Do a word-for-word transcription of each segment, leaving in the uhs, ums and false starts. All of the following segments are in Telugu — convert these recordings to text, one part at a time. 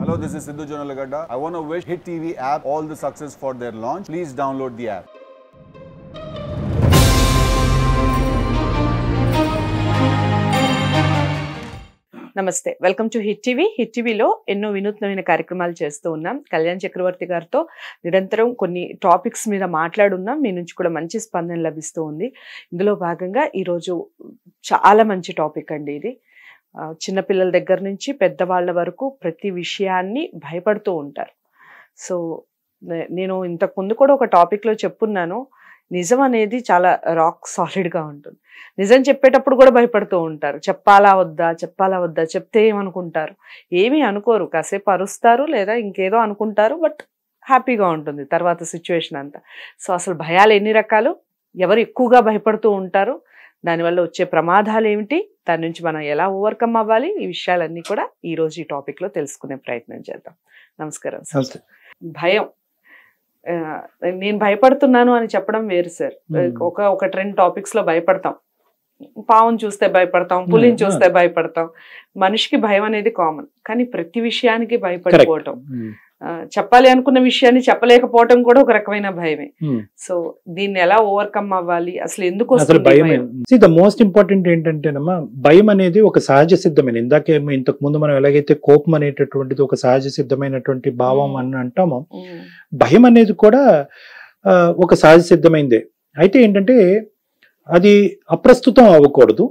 Hello, this is Sidhu Jonalagadda. I want to wish Hit T V app all the success for their launch. Please download the app. నమస్తే, వెల్కమ్ టు హిట్ టీవీ. హిట్ టీవీలో ఎన్నో వినూత్నమైన కార్యక్రమాలు చేస్తూ ఉన్నాం. కళ్యాణ్ చక్రవర్తి గారితో నిరంతరం కొన్ని టాపిక్స్ మీద మాట్లాడున్నాం. మీ నుంచి కూడా మంచి స్పందన లభిస్తూ ఉంది. ఇందులో భాగంగా ఈరోజు చాలా మంచి టాపిక్ అండి ఇది. చిన్నపిల్లల దగ్గర నుంచి పెద్దవాళ్ళ వరకు ప్రతి విషయాన్ని భయపడుతూ ఉంటారు. సో నేను ఇంతకు ముందు కూడా ఒక టాపిక్లో చెప్పున్నాను, నిజం అనేది చాలా రాక్ సాలిడ్గా ఉంటుంది. నిజం చెప్పేటప్పుడు కూడా భయపడుతూ ఉంటారు. చెప్పాలా వద్దా చెప్పాలా వద్దా చెప్తే ఏమనుకుంటారు, ఏమీ అనుకోరు, కాసేపు అరుస్తారు లేదా ఇంకేదో అనుకుంటారు, బట్ హ్యాపీగా ఉంటుంది తర్వాత సిచ్యువేషన్ అంతా. సో అసలు భయాలు ఎన్ని రకాలు, ఎవరు ఎక్కువగా భయపడుతూ ఉంటారు, దానివల్ల వచ్చే ప్రమాదాలు ఏమిటి, దాని నుంచి మనం ఎలా ఓవర్కమ్ అవ్వాలి, ఈ విషయాలన్నీ కూడా ఈరోజు ఈ టాపిక్లో తెలుసుకునే ప్రయత్నం చేద్దాం. నమస్కారం సార్. భయం, నేను భయపడుతున్నాను అని చెప్పడం వేరు సార్. ఒక ఒకటి రెండు టాపిక్స్ లో భయపడతాం. పావును చూస్తే భయపడతాం, పులిని చూస్తే భయపడతాం. మనిషికి భయం అనేది కామన్, కానీ ప్రతి విషయానికి భయపడిపోవటం, చెప్పాలి అనుకున్న విషయాన్ని చెప్పలేకపోవటం కూడా ఒక రకమైన భయమే. సో దీన్ని ఎలా ఓవర్కమ్ అవ్వాలి, అసలు ఎందుకు వస్తుంది? ద మోస్ట్ ఇంపార్టెంట్ ఏంటంటేనమ్మా, భయం అనేది ఒక సహజ సిద్ధమైన, ఇందాకే ఇంతకు ముందు మనం ఎలాగైతే కోపం అనేటటువంటిది ఒక సహజ సిద్ధమైనటువంటి భావం అని అంటామో, భయం అనేది కూడా ఒక సహజ సిద్ధమైందే. అయితే ఏంటంటే అది అప్రస్తుతం అవ్వకూడదు,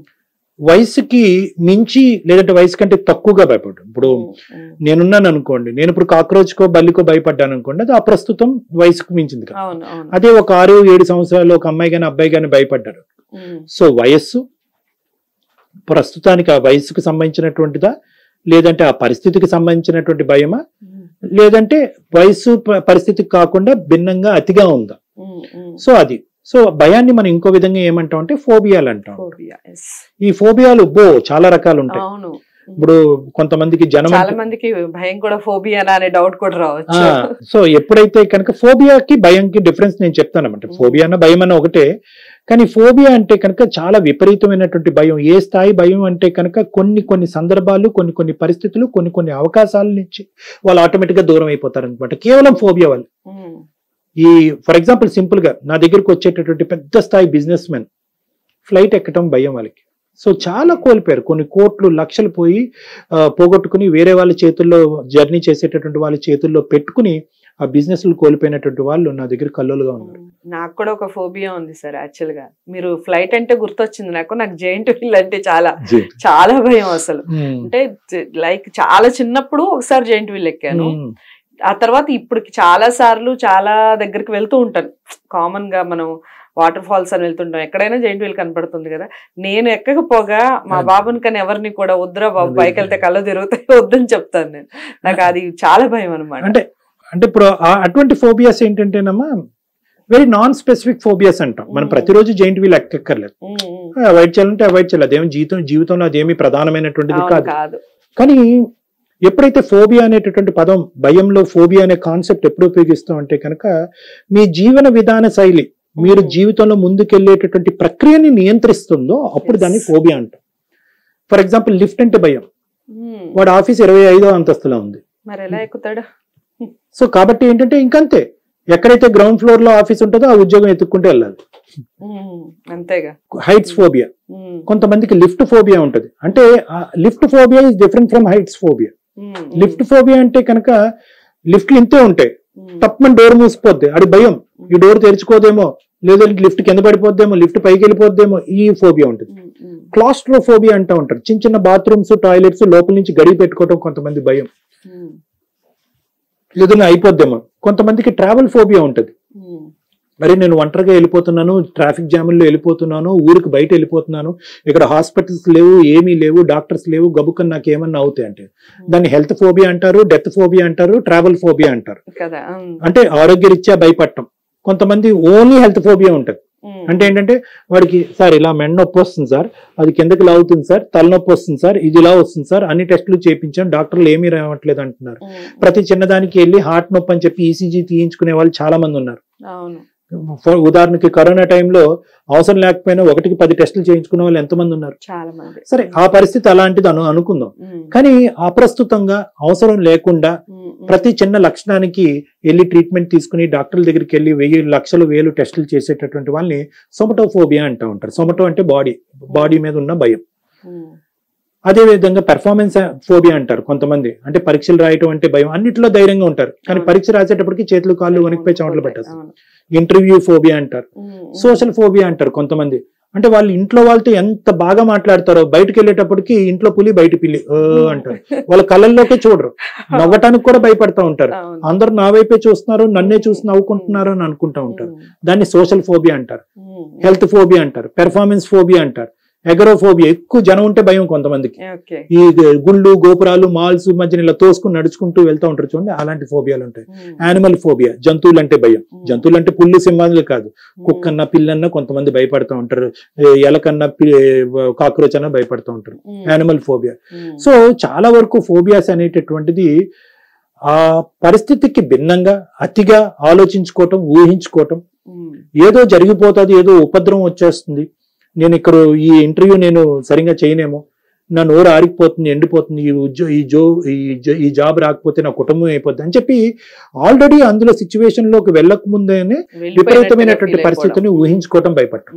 వయసుకి మించి లేదంటే వయసు కంటే తక్కువగా భయపడ్డాను. ఇప్పుడు నేనున్నాను అనుకోండి, నేను ఇప్పుడు కాక్రోచ్కో బల్లికో భయపడ్డాను అనుకోండి, అది అప్రస్తుతం వయసుకు మించింది కదా. అదే ఒక ఆరు ఏడు సంవత్సరాలు ఒక అమ్మాయి కానీ అబ్బాయి కానీ భయపడ్డారు. సో వయస్సు ప్రస్తుతానికి ఆ వయసుకు సంబంధించినటువంటిదా, లేదంటే ఆ పరిస్థితికి సంబంధించినటువంటి భయమా, లేదంటే వయసు పరిస్థితికి కాకుండా భిన్నంగా అతిగా ఉందా? సో అది సో భయాన్ని మనం ఇంకో విధంగా ఏమంటాం అంటే ఫోబియాలు అంటాం. ఈ ఫోబియాలు బో చాలా రకాలు ఉంటాయి. ఇప్పుడు కొంతమందికి జనం చాలా మందికి భయం కూడా ఫోబియా అనే డౌట్ కూడా రావచ్చు. సో ఎప్పుడైతే కనుక ఫోబియాకి భయంకి డిఫరెన్స్ నేను చెప్తానన్నమాట. ఫోబియా అన్న భయం అన్న ఒకటే, కానీ ఫోబియా అంటే కనుక చాలా విపరీతమైనటువంటి భయం. ఏ స్థాయి భయం అంటే కనుక కొన్ని కొన్ని సందర్భాలు, కొన్ని కొన్ని పరిస్థితులు, కొన్ని కొన్ని అవకాశాల నుంచి వాళ్ళు ఆటోమేటిక్ గా దూరం అయిపోతారు అనమాట, కేవలం ఫోబియా వాళ్ళు. ఈ ఫర్ ఎగ్జాంపుల్ సింపుల్ గా నా దగ్గరకు వచ్చేటటువంటి పెద్ద స్థాయి బిజినెస్ మెన్ ఫ్లైట్ ఎక్కడం భయం వాళ్ళకి. సో చాలా కోల్పోయారు, కొన్ని కోట్లు లక్షలు పోయి పోగొట్టుకుని వేరే వాళ్ళ చేతుల్లో జర్నీ చేసేటటువంటి వాళ్ళ చేతుల్లో పెట్టుకుని ఆ బిజినెస్ కోల్పోయినటువంటి వాళ్ళు నా దగ్గర కల్లోలుగా ఉన్నారు. నాకు కూడా ఒక ఫోబియా ఉంది సార్. యాక్చువల్ గా మీరు ఫ్లైట్ అంటే గుర్తొచ్చింది నాకు. నాకు జైంట్ వీల్ అంటే చాలా చాలా భయం అసలు. అంటే లైక్ చాలా చిన్నప్పుడు ఒకసారి జైంట్ వీల్ ఎక్కాను, ఆ తర్వాత ఇప్పటికి చాలా సార్లు చాలా దగ్గరికి వెళ్తూ ఉంటాను. కామన్ గా మనం వాటర్ ఫాల్స్ అని వెళ్తుంటాం, ఎక్కడైనా జైంట్ వీల్ కనపడుతుంది కదా. నేను ఎక్కకపోగా మా బాబుని కానీ ఎవరిని కూడా వద్దురా బాబు పైకి వెళ్తే కళ్ళు తిరుగుతాయి వద్దని చెప్తాను నేను. నాకు అది చాలా భయం అనమాట. అంటే అంటే ఇప్పుడు అటువంటి ఫోబియాస్ ఏంటంటేనమ్మా వెరీ నాన్ స్పెసిఫిక్ ఫోబియాస్ అంటాం. మనం ప్రతిరోజు జైంట్ వీల్ ఎక్కక్కర్లేదు, అవాయిడ్ చేయాలంటే అవాయిడ్ చేయాలి. అదేమి జీవితం జీవితంలో అదేమి ప్రధానమైనటువంటిది కాదు. కానీ ఎప్పుడైతే ఫోబియా అనేటటువంటి పదం, భయంలో ఫోబియా అనే కాన్సెప్ట్ ఎప్పుడు ఉపయోగిస్తాం అంటే కనుక మీ జీవన విధాన శైలి, మీరు జీవితంలో ముందుకెళ్లేటటువంటి ప్రక్రియని నియంత్రిస్తుందో అప్పుడు దాన్ని ఫోబియా అంటాం. ఫర్ ఎగ్జాంపుల్ లిఫ్ట్ అంటే భయం, వాడు ఆఫీస్ ఇరవై ఐదో అంతస్తులో ఉంది, మరి ఎలా ఎక్కుతాడు? సో కాబట్టి ఏంటంటే ఇంకంతే, ఎక్కడైతే గ్రౌండ్ ఫ్లోర్ లో ఆఫీస్ ఉంటుందో ఆ ఉద్యోగం ఎత్తుక్కుంటూ వెళ్ళాలి. అంతేగా. హైట్స్ ఫోబియా, కొంతమందికి లిఫ్ట్ ఫోబియా ఉంటుంది. అంటే lift phobia is different from heights phobia. Lift phobia అంటే కనుక లిఫ్ట్లు ఇంతే ఉంటాయి, తప్పని డోర్ మూసిపోద్ది, అది భయం, ఈ డోర్ తెరుచుకోదేమో, లేదంటే లిఫ్ట్ కింద పడిపోద్దేమో, లిఫ్ట్ పైకి వెళ్ళిపోద్దేమో, ఈ ఫోబియా ఉంటుంది. క్లాస్ట్రోఫోబియా అంటూ ఉంటారు, చిన్న చిన్న బాత్రూమ్స్ టాయిలెట్స్ లోపల నుంచి గడియ పెట్టుకోవటం కొంతమంది భయం, లేదంటే అయిపోద్దేమో. కొంతమందికి ట్రావెల్ ఫోబియా ఉంటుంది, మరి నేను ఒంటరిగా వెళ్ళిపోతున్నాను, ట్రాఫిక్ జాముల్లో వెళ్ళిపోతున్నాను, ఊరికి బయట వెళ్ళిపోతున్నాను, ఇక్కడ హాస్పిటల్స్ లేవు, ఏమీ లేవు, డాక్టర్స్ లేవు, గబుకని నాకు ఏమన్నా అవుతాయి అంటే దాన్ని హెల్త్ ఫోబియా అంటారు, డెత్ ఫోబియా అంటారు, ట్రావెల్ ఫోబియా అంటారు. అంటే ఆరోగ్యరీత్యా భయపడటం. కొంతమంది ఓన్లీ హెల్త్ ఫోబియా ఉంటుంది, అంటే ఏంటంటే వాడికి సార్ ఇలా మెడ నొప్పి వస్తుంది సార్, అది కిందకి లాగుతుంది సార్, తలనొప్పి వస్తుంది సార్, ఇది ఇలా వస్తుంది సార్, అన్ని టెస్టులు చేయించాం, డాక్టర్లు ఏమీ రావట్లేదు అంటున్నారు. ప్రతి చిన్నదానికి వెళ్ళి హార్ట్ నొప్పి అని చెప్పి ఈసీజీ తీయించుకునే వాళ్ళు చాలా మంది ఉన్నారు. ఉదాహరణకి కరోనా టైంలో అవసరం లేకపోయినా ఒకటికి పది టెస్టులు చేయించుకున్న వాళ్ళు ఎంతమంది ఉన్నారు? చాలా మంది. సరే, ఆ పరిస్థితి అలాంటిది అను అనుకుందాం. కానీ అప్రస్తుతంగా అవసరం లేకుండా ప్రతి చిన్న లక్షణానికి వెళ్ళి ట్రీట్మెంట్ తీసుకుని డాక్టర్ల దగ్గరికి వెళ్ళి వెయ్యి లక్షలు వేలు టెస్టులు చేసేటటువంటి వాళ్ళని సొమటోఫోబియా అంటూ ఉంటారు. సొమటో అంటే బాడీ, బాడీ మీద ఉన్న భయం. అదే విధంగా పెర్ఫార్మెన్స్ ఫోబియా అంటారు కొంతమంది, అంటే పరీక్షలు రాయటం అంటే భయం. అన్నిట్లో ధైర్యంగా ఉంటారు, కానీ పరీక్ష రాసేటప్పటికి చేతులు కాళ్ళు వణికిపోయి చెమటలు పట్టేస్తారు. ఇంటర్వ్యూ ఫోబియా అంటారు. సోషల్ ఫోబియా అంటారు కొంతమంది, అంటే వాళ్ళు ఇంట్లో వాళ్ళతో ఎంత బాగా మాట్లాడతారో బయటకు వెళ్ళేటప్పటికి ఇంట్లో పులి బయట పిల్లి అంటారు. వాళ్ళ కళ్ళల్లోకే చూడరు, నవ్వటానికి కూడా భయపడతా ఉంటారు. అందరు నా వైపే చూస్తున్నారు, నన్నే చూసి నవ్వుకుంటున్నారు అని అనుకుంటా ఉంటారు. దాన్ని సోషల్ ఫోబియా అంటారు. హెల్త్ ఫోబియా అంటారు. పెర్ఫార్మెన్స్ ఫోబియా అంటారు. ఎగరోఫోబియా, ఎక్కువ జనం ఉంటే భయం కొంతమందికి. ఈ గుళ్ళు గోపురాలు మాల్స్ మధ్యన ఇలా తోసుకుని నడుచుకుంటూ వెళ్తూ ఉంటారు చూడండి, అలాంటి ఫోబియాలు ఉంటాయి. యానిమల్ ఫోబియా, జంతువులు అంటే భయం. జంతువులు అంటే పుల్లు సింహాలు కాదు, కుక్కన్నా పిల్లన్నా కొంతమంది భయపడుతూ ఉంటారు, ఎలకన్నా కాక్రోచ్ అన్నా భయపడుతూ ఉంటారు. Animal phobia. సో చాలా వరకు ఫోబియాస్ అనేటటువంటిది ఆ పరిస్థితికి భిన్నంగా అతిగా ఆలోచించుకోవటం, ఊహించుకోవటం, ఏదో జరిగిపోతుంది, ఏదో ఉపద్రవం వచ్చేస్తుంది, నేను ఇక్కడ ఈ ఇంటర్వ్యూ నేను సరిగ్గా చేయనేమో, నా నోరు ఆరిపోతుంది, ఎండిపోతుంది, ఈ ఉద్యో ఈ జో ఈ జాబ్ రాకపోతే నా కుటుంబం అయిపోద్ది అని చెప్పి ఆల్రెడీ అందులో సిచ్యువేషన్ లోకి వెళ్ళక ముందేనే విపరీతమైనటువంటి పరిస్థితిని ఊహించుకోవటం భయపడటం.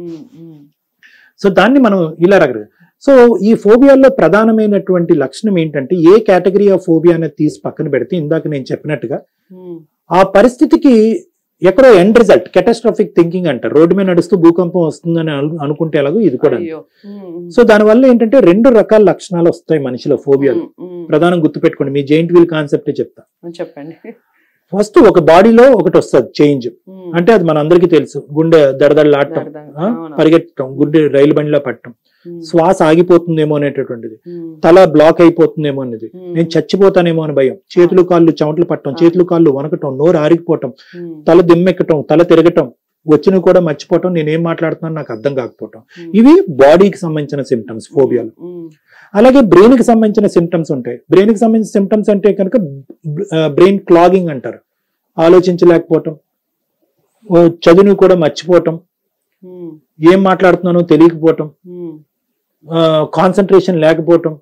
సో దాన్ని మనం ఇలా రకరకాల. సో ఈ ఫోబియాల్లో ప్రధానమైనటువంటి లక్షణం ఏంటంటే, ఏ కేటగిరీ ఆఫ్ ఫోబియా అనేది తీసి పక్కన పెడితే ఇందాక నేను చెప్పినట్టుగా ఆ పరిస్థితికి ఎక్కడో ఎండ్ రిజల్ట్ కెటాస్ట్రాఫిక్ థింకింగ్ అంటారు. రోడ్డు మీద నడుస్తూ భూకంపం వస్తుందని అనుకుంటే ఎలాగో ఇది కూడా. సో దానివల్ల ఏంటంటే రెండు రకాల లక్షణాలు వస్తాయి మనిషిలో ఫోబియాలు. ప్రధానం గుర్తుపెట్టుకోండి, మీ జెయింట్ వీల్ కాన్సెప్టే చెప్తా. చెప్పండి. ఫస్ట్ ఒక బాడీలో ఒకటి వస్తుంది చేంజ్, అంటే అది మన అందరికీ తెలుసు. గుండె దడదడలాడటం, పరిగెట్టడం, గుండె రైలు బండిలో పట్టడం, శ్వాస ఆగిపోతుందేమో అనేటటువంటిది, తల బ్లాక్ అయిపోతుందేమో అనేది, నేను చచ్చిపోతానేమో అని భయం, చేతులు కాళ్ళు చెమటలు పట్టడం, చేతులు కాళ్ళు వనకటం, నోరు ఆరిపోవటం, తల దిమ్మెక్కటం, తల తిరగటం, వచ్చిన కూడా మర్చిపోవటం, నేనేం మాట్లాడుతున్నాను నాకు అర్థం కాకపోవటం. ఇవి బాడీకి సంబంధించిన సిమ్టమ్స్ ఫోబియాలు. అలాగే బ్రెయిన్ కి సంబంధించిన సిమ్టమ్స్ ఉంటాయి. బ్రెయిన్ కి సంబంధించిన సిమ్టమ్స్ అంటే కనుక బ్రెయిన్ క్లాగింగ్ అంటారు. ఆలోచించలేకపోవటం, చదువును కూడా మర్చిపోవటం, ఏం మాట్లాడుతున్నానో తెలియకపోవటం, కాన్సన్ట్రేషన్ లేకపోవటం,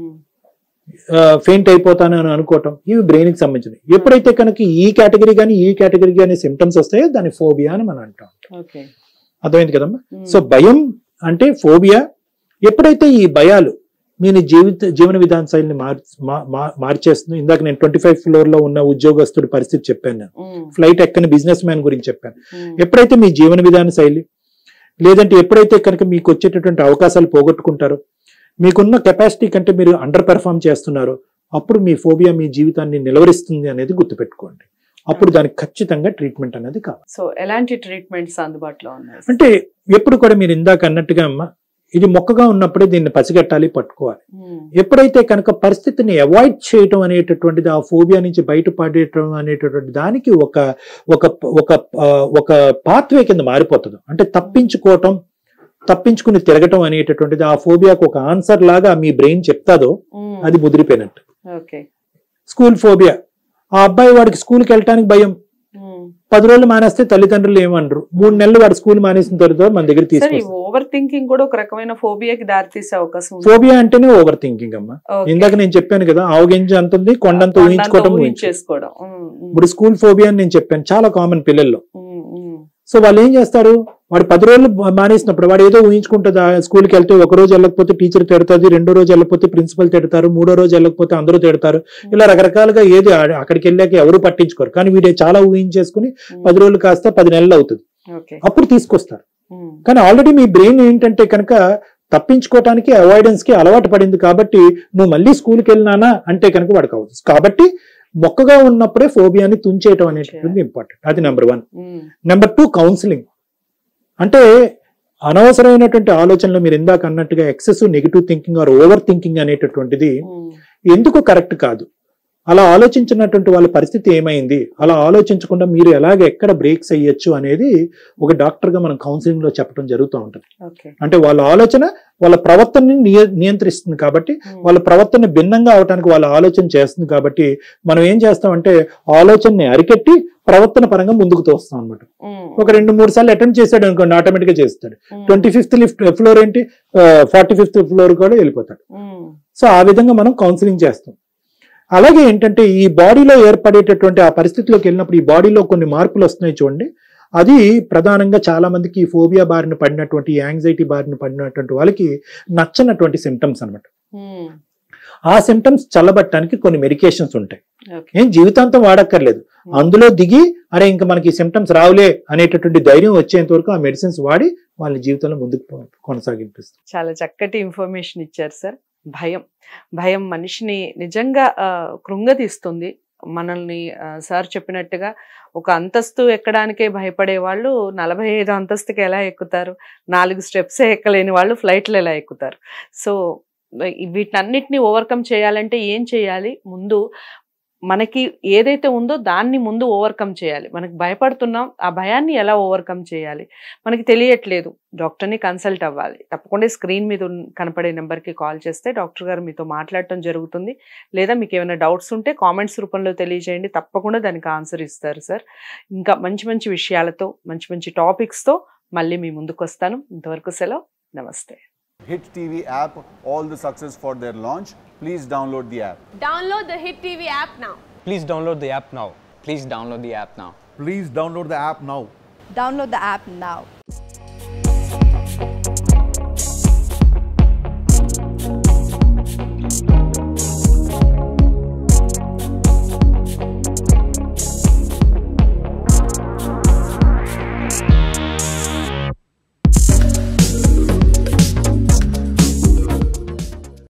ఫెయింట్ అయిపోతాను అని అనుకోవటం, ఇవి బ్రెయిన్ కి సంబంధించినవి. ఎప్పుడైతే కనుక ఈ కేటగిరీ కానీ ఈ కేటగిరీ కానీ సిమ్టమ్స్ వస్తాయో దాన్ని ఫోబియా అని మనం అంటాం. అర్థమైంది కదమ్మా? సో భయం అంటే ఫోబియా. ఎప్పుడైతే ఈ భయాలు నేను జీవిత జీవన విధాన శైలిని మార్చేస్తుంది. ఇందాక నేను ట్వంటీ ఫైవ్ ఫ్లోర్ లో ఉన్న ఉద్యోగస్తుడి పరిస్థితి చెప్పాను, నేను ఫ్లైట్ ఎక్కని బిజినెస్ మ్యాన్ గురించి చెప్పాను. ఎప్పుడైతే మీ జీవన విధాన శైలి లేదంటే ఎప్పుడైతే కనుక మీకు వచ్చేటటువంటి అవకాశాలు పోగొట్టుకుంటారో, మీకున్న కెపాసిటీ కంటే మీరు అండర్ పెర్ఫార్మ్ చేస్తున్నారో, అప్పుడు మీ ఫోబియా మీ జీవితాన్ని నిలవరిస్తుంది అనేది గుర్తుపెట్టుకోండి. అప్పుడు దానికి ఖచ్చితంగా ట్రీట్మెంట్ అనేది కావాలి. సో ఎలాంటి ట్రీట్మెంట్స్ అందుబాటులో ఉన్నాయి అంటే ఎప్పుడు కూడా మీరు ఇందాక అన్నట్టుగా అమ్మా, ఇది మొక్కగా ఉన్నప్పుడే దీన్ని పసిగట్టాలి, పట్టుకోవాలి. ఎప్పుడైతే కనుక పరిస్థితిని అవాయిడ్ చేయటం అనేటటువంటిది, ఆ ఫోబియా నుంచి బయటపడేయటం అనేటటువంటి దానికి ఒక ఒక ఒక ఒక పాత్వే కింద మారిపోతుంది. అంటే తప్పించుకోవటం, తప్పించుకుని తిరగటం అనేటటువంటిది ఆ ఫోబియాకు ఒక ఆన్సర్ లాగా మీ బ్రెయిన్ చెప్తాదో అది ముదిరిపోయినట్టు. స్కూల్ ఫోబియా, ఆ అబ్బాయి వాడికి స్కూల్కి వెళ్ళటానికి భయం, పది రోజులు మానేస్తే తల్లిదండ్రులు ఏమనరు, మూడు నెలలు వాడు స్కూల్ మానేసిన తర్వాత మన దగ్గర తీసుకొస్తారు. ఓవర్ థింకింగ్ కూడా ఒక రకమైన ఫోబియాకి దారితీసే అవకాశం. ఫోబియా అంటేనే ఓవర్ థింకింగ్ అమ్మా. ఇందాక నేను చెప్పాను కదా, ఆవగింజ అంత ఉంది, కొండంత ఊహించుకోవడం, ఊహించేసుకోవడం. ఇప్పుడు స్కూల్ ఫోబియా అని నేను చెప్పాను, చాలా కామన్ పిల్లల్లో. సో వాళ్ళు ఏం చేస్తారు, వాడు పది రోజులు మానేసినప్పుడు వాడు ఏదో ఊహించుకుంటుంది. స్కూల్కి వెళ్తే ఒక రోజు వెళ్ళకపోతే టీచర్ తిడతాది, రెండో రోజు వెళ్ళకపోతే ప్రిన్సిపల్ తిడతారు, మూడో రోజు వెళ్ళకపోతే అందరూ తిడతారు, ఇలా రకరకాలుగా ఏది అక్కడికి వెళ్ళాక ఎవరు పట్టించుకోరు. కానీ వీడే చాలా ఊహించేసుకుని పది రోజులు కాస్త పది నెలలు అవుతుంది, అప్పుడు తీసుకొస్తారు. కానీ ఆల్రెడీ మీ బ్రెయిన్ ఏంటంటే కనుక తప్పించుకోవటానికి, అవాయిడెన్స్ కి అలవాటు పడింది. కాబట్టి నువ్వు మళ్ళీ స్కూల్కి వెళ్ళినానా అంటే కనుక వాడికి అవుతుంది. కాబట్టి మొక్కగా ఉన్నప్పుడే ఫోబియాని తుంచేయటం అనేటువంటిది ఇంపార్టెంట్. అది number one. Number two, counselling. అంటే అనవసరమైనటువంటి ఆలోచనలు, మీరు ఇందాక అన్నట్టుగా excessive negative thinking or over thinking అనేటటువంటిది ఎందుకు కరెక్ట్ కాదు. అలా ఆలోచించినటువంటి వాళ్ళ పరిస్థితి ఏమైంది, అలా ఆలోచించకుండా మీరు ఎలాగ ఎక్కడ బ్రేక్స్ అయ్యొచ్చు అనేది ఒక డాక్టర్గా మనం కౌన్సిలింగ్లో చెప్పడం జరుగుతూ ఉంటుంది. అంటే వాళ్ళ ఆలోచన వాళ్ళ ప్రవర్తనని నియ నియంత్రిస్తుంది కాబట్టి, వాళ్ళ ప్రవర్తన భిన్నంగా అవడానికి వాళ్ళ ఆలోచన చేస్తుంది కాబట్టి మనం ఏం చేస్తామంటే ఆలోచనని అరికెట్టి ప్రవర్తన పరంగా ముందుకు తోస్తాం అనమాట. ఒక రెండు మూడు సార్లు అటెంప్ట్ చేశాడు అనుకోండి, ఆటోమేటిక్ గా చేస్తాడు. ట్వంటీ ఫిఫ్త్ లిఫ్ట్ ఫ్లోర్ ఏంటి, ఫార్టీ ఫిఫ్త్ ఫ్లోర్ కూడా వెళ్ళిపోతాడు. సో ఆ విధంగా మనం కౌన్సిలింగ్ చేస్తాం. అలాగే ఏంటంటే ఈ బాడీలో ఏర్పడేటటువంటి ఆ పరిస్థితిలోకి వెళ్ళినప్పుడు ఈ బాడీలో కొన్ని మార్పులు వస్తున్నాయి చూడండి, అది ప్రధానంగా చాలా మందికి ఫోబియా బారిన పడినటువంటి యాంగ్జైటీ బారిన పడినటువంటి వాళ్ళకి నచ్చనటువంటి సిమ్టమ్స్ అనమాట. ఆ సిమ్టమ్స్ చల్లబట్టడానికి కొన్ని మెడికేషన్స్ ఉంటాయి, ఏం జీవితాంతం వాడక్కర్లేదు. అందులో దిగి అరే ఇంకా మనకి సిమ్టమ్స్ రావులే అనేటటువంటి ధైర్యం వచ్చేంత వరకు ఆ మెడిసిన్స్ వాడి వాళ్ళ జీవితంలో ముందుకు కొనసాగిపిస్తారు. చాలా చక్కటి ఇన్ఫర్మేషన్ ఇచ్చారు సార్. భయం భయం మనిషిని నిజంగా కృంగతీస్తుంది. మనల్ని సార్ చెప్పినట్టుగా ఒక అంతస్తు ఎక్కడానికే భయపడే వాళ్ళు నలభై ఐదు అంతస్తుకి ఎలా ఎక్కుతారు, నాలుగు స్టెప్సే ఎక్కలేని వాళ్ళు ఫ్లైట్లు ఎలా ఎక్కుతారు. సో వీటన్నిటిని ఓవర్కమ్ చేయాలంటే ఏం చేయాలి, ముందు మనకి ఏదైతే ఉందో దాన్ని ముందు ఓవర్కమ్ చేయాలి. మనకి భయపడుతున్నాం, ఆ భయాన్ని ఎలా ఓవర్కమ్ చేయాలి మనకి తెలియట్లేదు, డాక్టర్ని కన్సల్ట్ అవ్వాలి. తప్పకుండా స్క్రీన్ మీద కనపడే నెంబర్కి కాల్ చేస్తే డాక్టర్ గారు మీతో మాట్లాడటం జరుగుతుంది. లేదా మీకు ఏమైనా డౌట్స్ ఉంటే కామెంట్స్ రూపంలో తెలియజేయండి, తప్పకుండా దానికి ఆన్సర్ ఇస్తారు సార్. ఇంకా మంచి మంచి విషయాలతో మంచి మంచి టాపిక్స్తో మళ్ళీ మీ ముందుకు వస్తాను. ఇంతవరకు సెలవు, నమస్తే. Hit T V app, all the success for their launch. Please download the app. Download the Hit T V app now. Please download the app now. Please download the app now. Please download the app now. Download the app now. Thank you.